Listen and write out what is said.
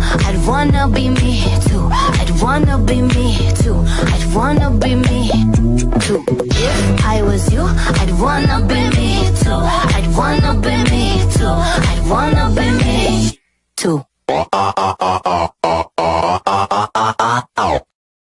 I'd wanna be me too. I'd wanna be me too. I'd wanna be me too. If I was you, I'd wanna be me too. I'd wanna be me too. I'd wanna be me too.